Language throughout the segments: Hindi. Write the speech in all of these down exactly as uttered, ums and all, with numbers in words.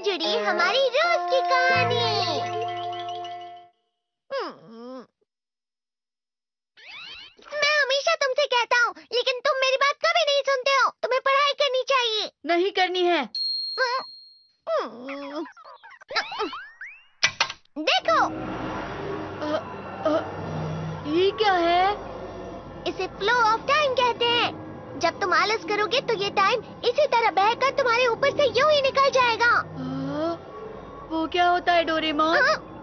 जुड़ी हमारी रोज की कहानी। मैं हमेशा तुमसे कहता हूँ, लेकिन तुम मेरी बात कभी नहीं सुनते हो। तुम्हें पढ़ाई करनी चाहिए। नहीं करनी है। देखो, आ, आ, ये क्या है? इसे फ्लो ऑफ टाइम कहते हैं। जब तुम आलस करोगे तो ये टाइम इसी तरह बहकर तुम्हारे ऊपर से यूं ही निकल जाएगा। आ, वो क्या होता है डोरेमोन?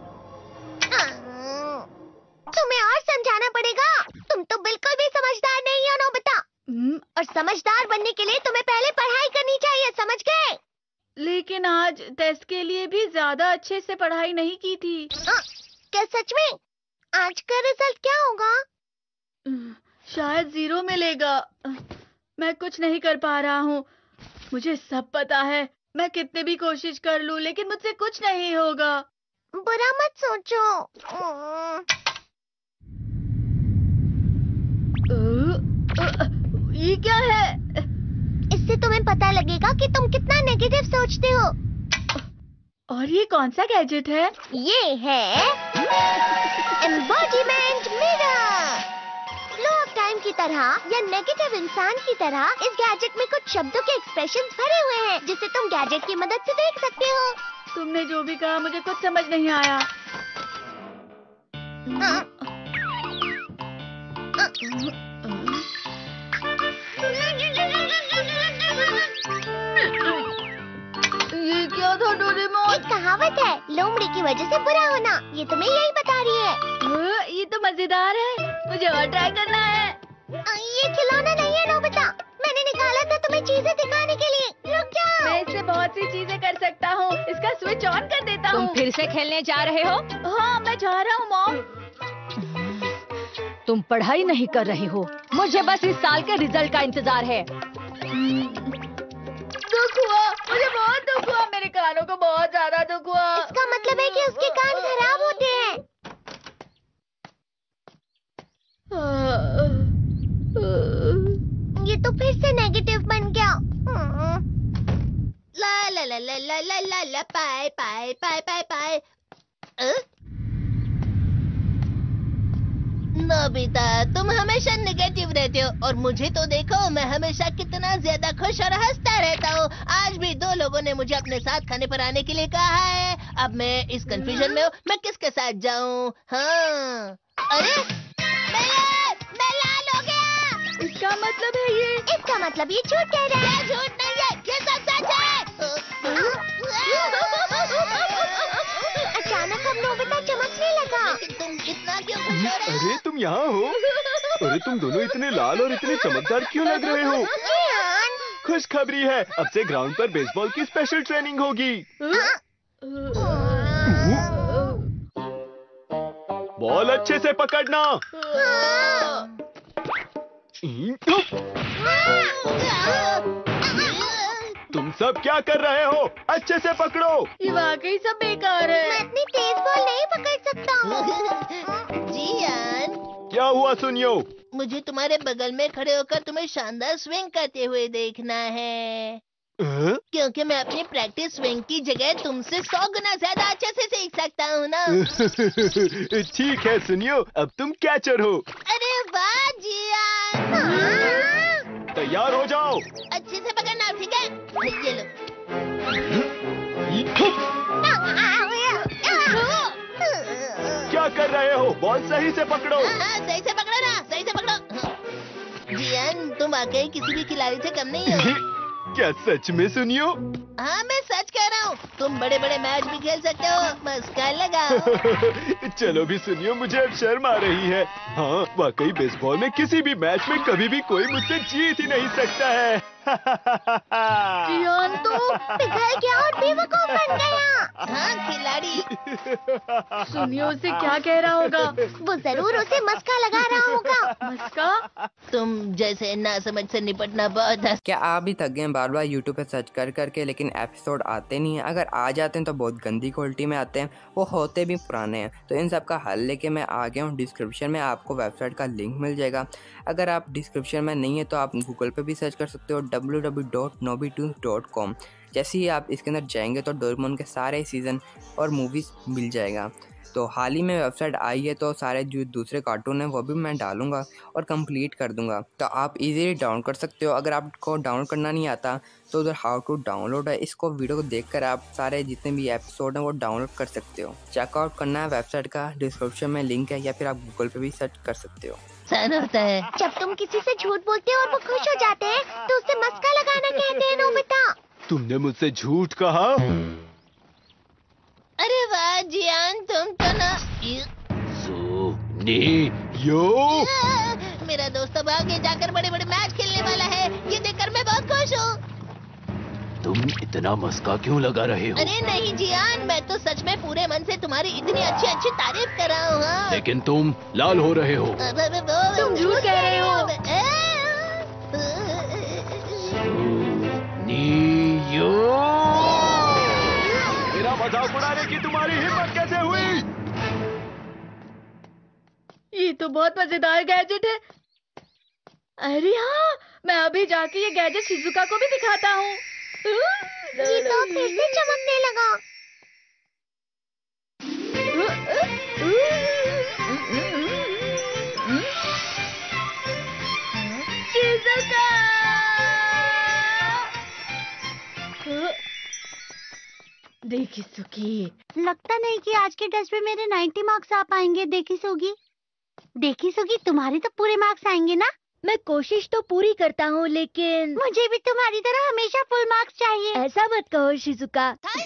तुम्हें और समझाना पड़ेगा। तुम तो बिल्कुल भी समझदार नहीं हो नोबिता। और समझदार बनने के लिए तुम्हें पहले पढ़ाई करनी चाहिए, समझ गए? लेकिन आज टेस्ट के लिए भी ज्यादा अच्छे से पढ़ाई नहीं की थी। आ, क्या सच में? आज का रिजल्ट क्या होगा? शायद जीरो मिलेगा। मैं कुछ नहीं कर पा रहा हूँ। मुझे सब पता है। मैं कितने भी कोशिश कर लूँ, लेकिन मुझसे कुछ नहीं होगा। बुरा मत सोचो। ये क्या है? इससे तुम्हें पता लगेगा कि तुम कितना नेगेटिव सोचते हो। और ये कौन सा गैजेट है? ये है embodiment mirror. Flow of time की तरह या नेगेटिव इंसान की तरह इस गैजेट में कुछ शब्दों के एक्सप्रेशंस भरे हुए हैं, जिसे तुम गैजेट की मदद से देख सकते हो। तुमने जो भी कहा मुझे कुछ समझ नहीं आया। हाँ। ये क्या था डोरेमोन? एक कहावत है, लोमड़ी की वजह से बुरा होना। ये तुम्हें यही बता रही है। ये तो मजेदार है। मुझे और ट्राई करना है। ये खिलौना नहीं है नोबिता। मैंने निकाला था तुम्हें चीजें दिखाने के लिए। रुक जाओ। मैं इससे बहुत सी चीजें कर सकता हूँ। इसका स्विच ऑन कर देता हूँ। तुम फिर से खेलने जा रहे हो? हाँ, मैं जा रहा हूँ मॉम। तुम पढ़ाई नहीं कर रहे हो। मुझे बस इस साल के रिजल्ट का इंतजार है। दुख हुआ, मुझे बहुत दुख हुआ। मेरे कानों को बहुत ज्यादा दुख हुआ। इसका मतलब है कि उसके कान खराब होते हैं। ये तो फिर से नेगेटिव बन गया। ला ला ला ला ला ला ला ला पाए पाए पाए पाए पाए। नोबिता, तुम हमेशा नेगेटिव रहते हो और मुझे तो देखो, मैं हमेशा कितना ज्यादा खुश और हंसता रहता हूँ। आज भी दो लोगों ने मुझे अपने साथ खाने पर आने के लिए कहा है। अब मैं इस कंफ्यूजन में हूँ, मैं किसके साथ जाऊँ? हाँ, अरे मैं मैं लाल हो गया। इसका मतलब है ये? इसका मतलब ये झूठ कह रहा है। झूठ नहीं है, ये सब सच है। अचानक अब नोबिता चमकने लगा। तुम इतना क्यों खुश हो रहे हो? अरे तुम यहाँ हो? अरे तुम दोनों इतने लाल और इतने चमकदार क्यों लग रहे हो? खुशखबरी है, अब से ग्राउंड पर बेसबॉल की स्पेशल ट्रेनिंग होगी। बॉल अच्छे से पकड़ना। तुम सब क्या कर रहे हो? अच्छे से पकड़ो। ये वाकई सब बेकार है। मैं इतनी तेज बॉल नहीं पकड़ सकता हूँ। जियान, क्या हुआ सुनियो? मुझे तुम्हारे बगल में खड़े होकर तुम्हें शानदार स्विंग करते हुए देखना है। आ? क्योंकि मैं अपनी प्रैक्टिस स्विंग की जगह तुमसे सौ गुना ज्यादा अच्छे से सीख सकता हूँ ना। ठीक है सुनियो, अब तुम कैचर हो। अरे वाह जियान। हाँ। तैयार हो जाओ। अच्छे से पकड़ना, ठीक है? ये लो। क्या कर रहे हो? बॉल सही से पकड़ो। हाँ, हाँ, सही से पकड़ो ना, सही से पकड़ो। जियान, तुम वाकई किसी भी खिलाड़ी से कम नहीं हो। क्या सच में सुनियो? हाँ, मैं सच कह रहा हूँ। तुम बड़े बड़े मैच भी खेल सकते हो, बस कर लगाओ। चलो भी सुनियो, मुझे अब शर्म आ रही है। हाँ, वाकई बेसबॉल में किसी भी मैच में कभी भी कोई मुझसे जीत ही नहीं सकता है। जियान तो पिघल गया और बेवकूफ बन गया। हाँ, खिलाड़ी। सुनियो उसे क्या कह रहा होगा? वो जरूर उसे मस्का लगा रहा होगा। मस्का? तुम जैसे ना समझ से निपटना बहुत है। क्या आप भी थक गए बार बार यूट्यूब पे सर्च कर करके, लेकिन एपिसोड आते नहीं है? अगर आ जाते हैं तो बहुत गंदी क्वालिटी में आते हैं, वो होते भी पुराने हैं। तो इन सब का हल लेके मैं आ गया हूँ। डिस्क्रिप्शन में आपको वेबसाइट का लिंक मिल जाएगा। अगर आप डिस्क्रिप्शन में नहीं है तो आप गूगल पे भी सर्च कर सकते हो, W W W dot noobietoons dot com. जैसे ही आप इसके अंदर जाएंगे तो डोरेमोन के सारे सीज़न और मूवीज़ मिल जाएगा। तो हाल ही में वेबसाइट आई है तो सारे जो दूसरे कार्टून हैं वो भी मैं डालूंगा और कंप्लीट कर दूंगा, तो आप इजीली डाउनलोड कर सकते हो। अगर आपको डाउनलोड करना नहीं आता तो उधर हाउ टू डाउनलोड है, इसको वीडियो को देखकर आप सारे जितने भी एपिसोड हैं वो डाउनलोड कर सकते हो। चेकआउट करना है वेबसाइट का, डिस्क्रिप्शन में लिंक है, या फिर आप गूगल पे भी सर्च कर सकते हो। सन होता है। जब तुम किसी से झूठ बोलते हो और वो खुश हो जाते हैं तो उससे मस्का लगाना कहते हैं नोबिता। तुमने मुझसे झूठ कहा? अरे वाह जियान, तुम तो ना यो मेरा दोस्त अब आगे जाकर बड़े बड़े मैच खेलने वाला है, ये देखकर मैं बहुत खुश हूँ। तुम इतना मस्का क्यों लगा रहे हो? अरे नहीं जियान, मैं तो सच में पूरे मन से तुम्हारी इतनी अच्छी अच्छी तारीफ कर रहा हूँ। हाँ। लेकिन तुम लाल हो रहे हो। तुम झूठ कह रहे हो। नियो, मेरा मजाक उड़ाने की तुम्हारी हिम्मत कैसे हुई? ये तो बहुत मजेदार गैजेट है। अरे हाँ, मैं अभी जाके ये गैजेट शिजुका को भी दिखाता हूँ। ये तो फिर से चमकने लगा। शिजुका! देखी सुकी, लगता नहीं कि आज के टेस्ट में मेरे नब्बे मार्क्स आ पाएंगे। देखी सुगी, देखी सुगी, तुम्हारे तो पूरे मार्क्स आएंगे ना? मैं कोशिश तो पूरी करता हूँ, लेकिन मुझे भी तुम्हारी तरह हमेशा फुल मार्क्स चाहिए। ऐसा मत कहो शिजुका।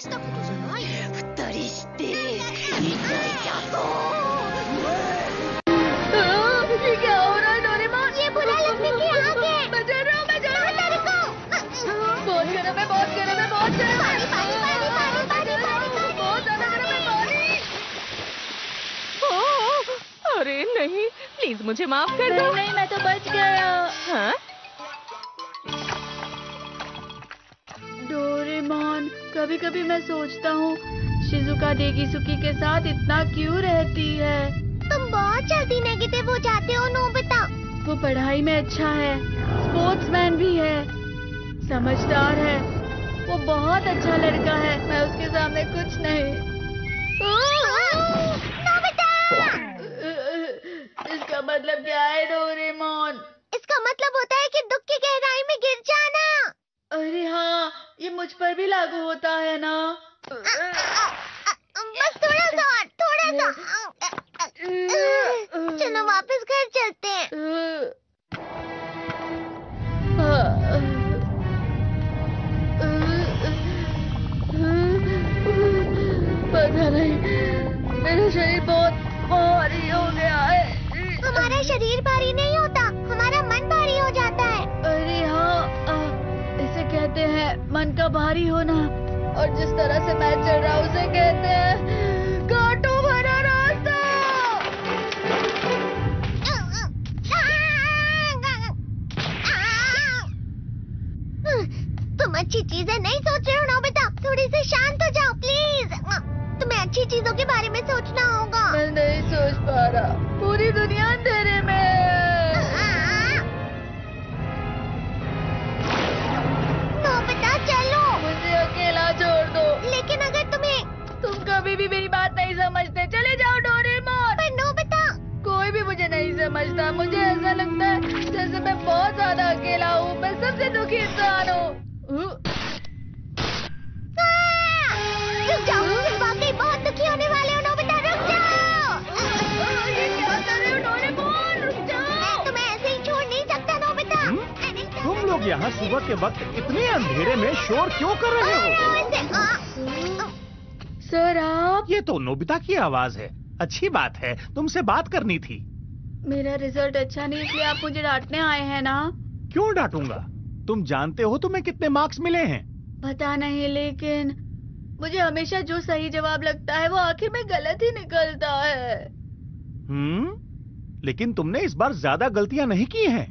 ये क्या हो रहा है डोरेमोन? ये बुरा लगने की आग है। मैं डर रहा हूँ, मैं डर रहा हूँ। बहुत गर्म है, बहुत गर्म है, बहुत गर्म है। पानी, पानी, पानी, पानी, पानी, पानी, पानी। बहुत ज्यादा गर्म है पानी। ओह, अरे नहीं, प्लीज मुझे माफ कर दो। नहीं नहीं, मैं तो बच गया। हाँ? डोरेमोन, कभी कभी मैं सोचता हूँ शिजुका देगीसुकी के साथ इतना क्यों रहती है। तुम बहुत जल्दी नेगेटिव हो जाते हो नोबिता। वो पढ़ाई में अच्छा है, स्पोर्ट्समैन भी है, समझदार है, वो बहुत अच्छा लड़का है। मैं उसके सामने कुछ नहीं। नोबिता! इसका मतलब क्या है डोरेमोन? इसका मतलब होता है कि दुख की गहराई में गिर जाना। अरे हाँ, ये मुझ पर भी लागू होता है ना। बस थोड़ा सा और, थोड़ा सा। चलो वापस घर चलते हैं। पता नहीं, मेरा शरीर बहुत भारी हो गया है। हमारा शरीर भारी नहीं होता, हमारा मन भारी हो जाता है। अरे हाँ, आ, इसे कहते हैं मन का भारी होना। और जिस तरह से मैं चल रहा हूँ उसे कहते हैं कांटों भरा रास्ता। तुम अच्छी चीजें नहीं सोच रहे हो नोबिता, थोड़ी सी शांत हो जाओ प्लीज। तुम्हें अच्छी चीजों के बारे में सोचना होगा। मैं नहीं सोच पा रहा, पूरी दुनिया अंधेरे में। नोबिता चलो, मुझे अकेला छोड़ दो। लेकिन अगर तुम्हें तुम कभी भी मेरी बात नहीं समझते, चले जाओ डोरेमोन। पर नोबिता, कोई भी मुझे नहीं समझता। मुझे ऐसा लगता है जैसे मैं बहुत ज्यादा अकेला हूँ, मैं सबसे दुखी इंसान हूँ। रुक जाओ, तुम वाकई बहुत दुखी होने वाले हो नोबिता, रुक जाओ। ये क्या कर रहे हो डोरेमोन? रुक जाओ। मैं तुम्हें ऐसे ही छोड़ नहीं सकता नोबिता। तुम लोग यहाँ सुबह के वक्त इतने अंधेरे में शोर क्यों कर रहे हो? सर आप? ये तो नोबिता की आवाज है। अच्छी बात है, तुमसे बात करनी थी। मेरा रिजल्ट अच्छा नहीं, इसलिए आप मुझे डांटने आए हैं ना? क्यों डांटूंगा? तुम जानते हो तुम्हें कितने मार्क्स मिले हैं? पता नहीं, लेकिन मुझे हमेशा जो सही जवाब लगता है वो आखिर में गलत ही निकलता है। हम्म, लेकिन तुमने इस बार ज्यादा गलतियां नहीं की हैं।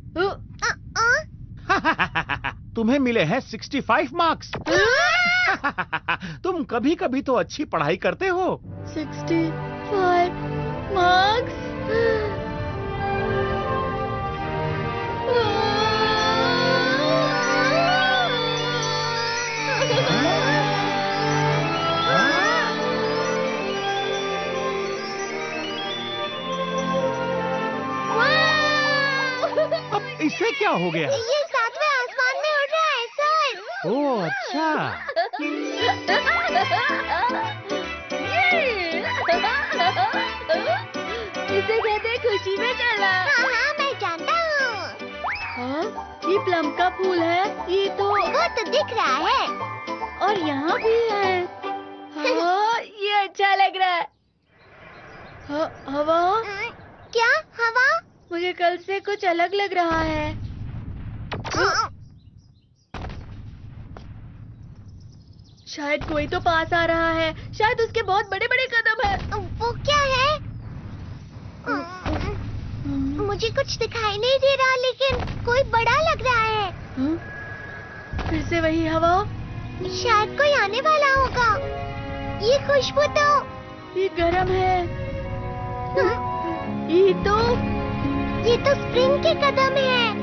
तुम्हें मिले हैं पैंसठ मार्क्स। तुम कभी कभी तो अच्छी पढ़ाई करते हो। पैंसठ मार्क्स? क्या हो गया? ये सातवें आसमान में उड़ रहा है सर। ओह अच्छा। इसे कहते हैं खुशी में चला। हाँ हाँ मैं जानता हूँ। हाँ, ये प्लम का फूल है। ये तो वो तो दिख रहा है। और यहाँ भी है। हाँ, ये अच्छा लग रहा है। हाँ, हवा? क्या हवा? मुझे कल से कुछ अलग लग रहा है। शायद कोई तो पास आ रहा है। शायद उसके बहुत बड़े बड़े कदम हैं। वो क्या है? मुझे कुछ दिखाई नहीं दे रहा, लेकिन कोई बड़ा लग रहा है। हाँ? फिर से वही हवा? शायद कोई आने वाला होगा। ये खुशबू तो ये गरम है। ये तो ये तो स्प्रिंग के कदम है।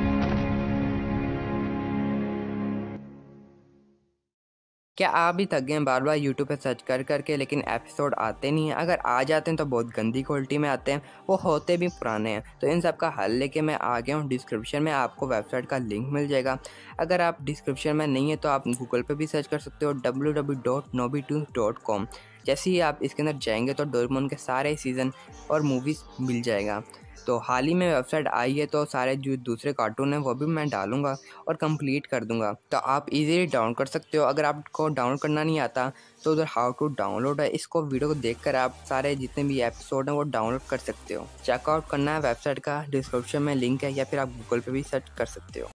क्या आप भी थक गए हैं बार बार यूट्यूब पे सर्च कर करके, लेकिन एपिसोड आते नहीं हैं? अगर आ जाते हैं तो बहुत गंदी क्वालिटी में आते हैं, वो होते भी पुराने हैं। तो इन सब का हल लेके मैं आ गया हूँ। डिस्क्रिप्शन में आपको वेबसाइट का लिंक मिल जाएगा। अगर आप डिस्क्रिप्शन में नहीं है तो आप गूगल पे भी सर्च कर सकते हो W W W dot noobie toons dot com. जैसे ही आप इसके अंदर जाएंगे तो डोरेमोन के सारे सीज़न और मूवीज़ मिल जाएगा। तो हाल ही में वेबसाइट आई है तो सारे जो दूसरे कार्टून हैं वो भी मैं डालूंगा और कंप्लीट कर दूंगा। तो आप इजीली डाउनलोड कर सकते हो। अगर आपको डाउनलोड करना नहीं आता तो उधर हाउ टू डाउनलोड है, इसको वीडियो को देखकर आप सारे जितने भी एपिसोड हैं वो डाउनलोड कर सकते हो। चेकआउट करना है वेबसाइट का, डिस्क्रिप्शन में लिंक है, या फिर आप गूगल पे भी सर्च कर सकते हो।